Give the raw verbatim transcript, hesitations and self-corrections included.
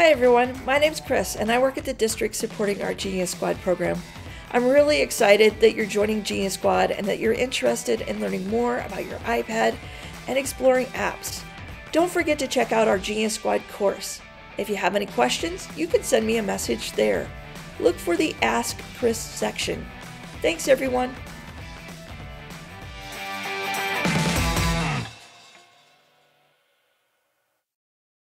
Hi everyone, my name's Chris and I work at the district supporting our Genius Squad program. I'm really excited that you're joining Genius Squad and that you're interested in learning more about your iPad and exploring apps. Don't forget to check out our Genius Squad course. If you have any questions, you can send me a message there. Look for the Ask Chris section. Thanks everyone.